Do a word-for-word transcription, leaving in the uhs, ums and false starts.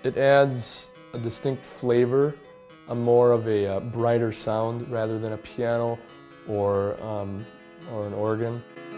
It adds a distinct flavor, a more of a uh, brighter sound rather than a piano or, um, or an organ.